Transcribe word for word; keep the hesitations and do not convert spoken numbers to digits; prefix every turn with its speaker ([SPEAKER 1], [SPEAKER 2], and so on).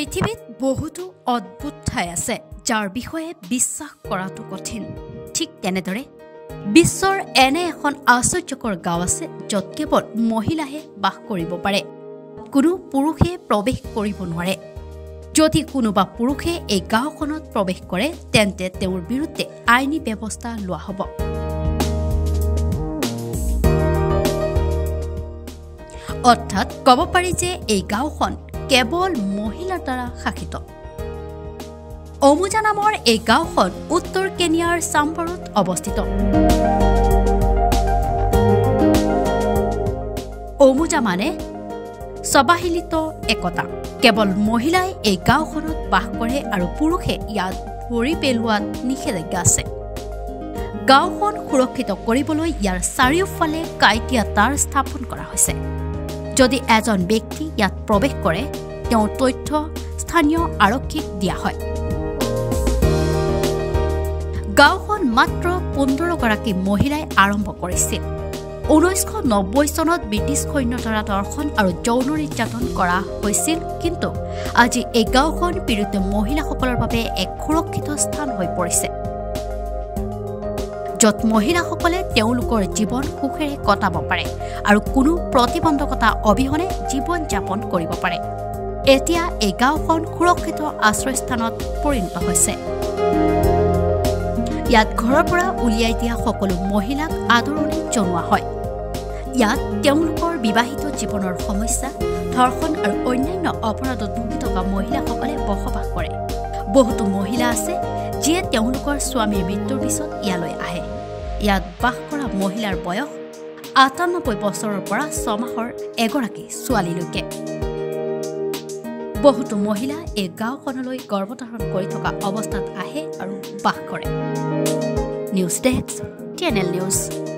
[SPEAKER 1] পৃথিৱীত বহুতো অদ্ভুত ঠাই আছে যাৰ বিষয়ে বিশ্বাস কৰাটো কঠিন ঠিক তেনেদৰে বিশ্বৰ এনে এখন আশ্চৰ্যকৰ গাঁও আছে য'ত কেৱল মহিলাহে বাস কৰিব পাৰে কোনো পুৰুষে প্ৰৱেশ কৰিব নোৱাৰে যদি কোনোবা পুৰুষে এই গাঁওখনত প্ৰৱেশ কৰে তেন্তে তেওঁৰ বিৰুদ্ধে আইনী ব্যৱস্থা লোৱা হ'ব অৰ্থাৎ ক'ব পাৰি যে এই গাঁওখন কেৱল মহিলাৰ দ্বাৰা শাসিত অমুজা নামৰ এই গাঁওখন উত্তৰ কেনিয়াৰ চাম্বাৰত অৱস্থিত অমুজা মানে সবাহিলিত একতা কেৱল মহিলাই এই গাঁওখনত বাস কৰে আৰু পুৰুষে ইয়াত ভৰি পেলোৱাত নিষেধাজ্ঞা আছে গাঁওখন সুৰক্ষিত কৰিবলৈ ইয়াৰ চাৰিওফালে কাঁইটীয়া তাঁৰ স্থাপন কৰা হৈছে যদি এজন ব্যক্তি ইয়াত প্ৰৱেশ কৰে তেওঁৰ তথ্য স্থানীয় আৰক্ষীক দিয়া হয় গাঁওখন মাত্ৰ পোন্ধৰ গৰাকী মহিলাই আৰম্ভ কৰিছিল ঊনৈছশ নব্বৈ চনত ব্ৰিটিছ সৈন্যৰ দ্বাৰা দৰ্শন আৰু যৌন নিৰ্যাতন কৰা হৈছিল কিন্তু আজি এই গাঁওখন পীড়িত মহিলাসকলৰ বাবে এক সুৰক্ষিত স্থান হৈ পৰিছে য'ত মহিলাসকলে তেওঁলোকৰ জীৱন সুখেৰে কটাব পাৰে আৰু কোনো প্ৰতিবন্ধকতা অবিহনে জীৱন যাপন কৰিব পাৰে এতিয়া এই গাঁওখন সুৰক্ষিত আশ্ৰয়স্থানত পৰিণত হৈছে ইয়াত ঘৰৰ পৰা উলিয়াই দিয়া সকলো মহিলাক আদৰণি জনোৱা হয় ইয়াত তেওঁলোকৰ বিবাহিত জীৱনৰ সমস্যা ধৰ্ষণ আৰু অন্যান্য অপৰাধত ভুগি থকা মহিলাসকলে বসবাস কৰে বহুতো মহিলা আছে যিয়ে তেওঁলোকৰ স্বামীৰ মৃত্যুৰ পিছত ইয়ালৈ আহে ইয়াত বাস কৰা মহিলাৰ বয়স আঠানব্বৈ বছৰৰ পৰা ছমাহৰ এগৰাকী ছোৱালীলৈকে বহুতো মহিলা এই গাঁওখনলৈ গৰ্ভধাৰণ কৰি থকা অৱস্থাত আহে আৰু বাস কৰে news desk T N L news